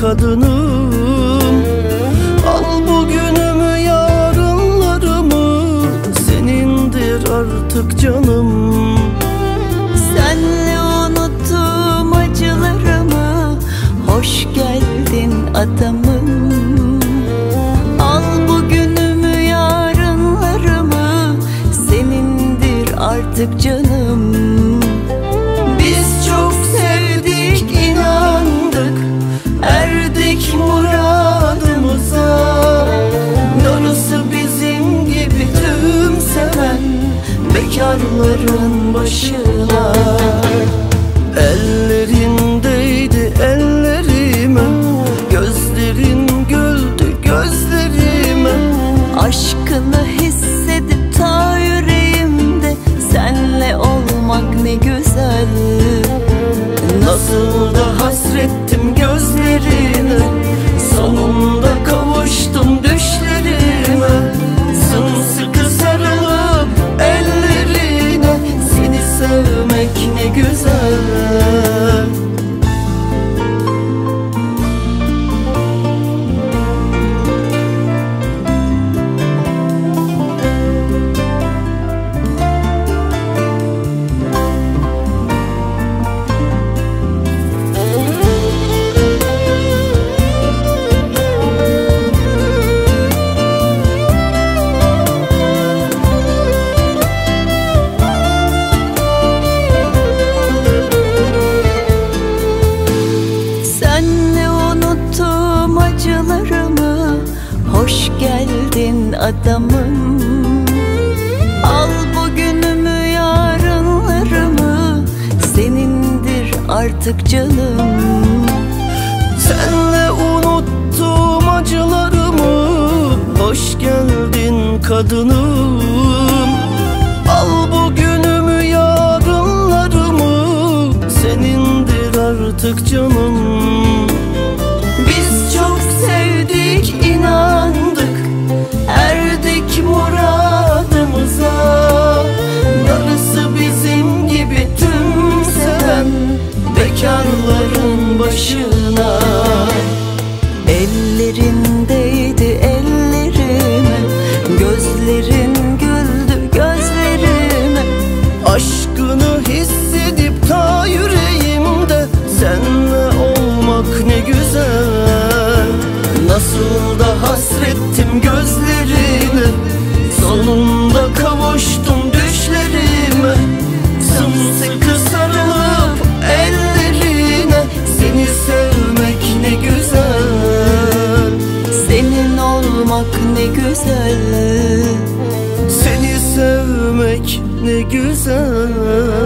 kadınım. Al bugünümü yarınlarımı, senindir artık canım. Senle unuttum acılarımı, hoş geldin adamım. Al bugünümü yarınlarımı, senindir artık canım. Biz çok sevdik, inandık, erdik muradımıza. Darısı bizim gibi tüm seven bekarların başına. Ellerindeydi ellerime, gözlerin güldü gözlerime. Aşkını hissedip ta yüreğimde, senle olmak ne güzel. Nasıl da hasrettim gözlerine, sonunda kavuştum düşlerime. Sımsıkı sarılıp ellerine, seni sevmek ne güzel. Hoş geldin adamım. Al bugünümü yarınlarımı, senindir artık canım. Senle unuttum acılarımı, hoş geldin kadınım. Al bugünümü yarınlarımı, senindir artık canım. Biz çok sevdik, inandık, erdik muradımıza. Darısı bizim gibi tüm seven bekarların başına. Ellerindeydi ellerime, gözlerin güldü gözlerime. Aşkını hissedip ta yüreğimde, senle olmak ne güzel. Nasıl da hasrettim gözlerine, sonunda kavuştum düşlerime. Sımsıkı sarılıp ellerine, seni sevmek ne güzel. Senin olmak ne güzel. Seni sevmek ne güzel.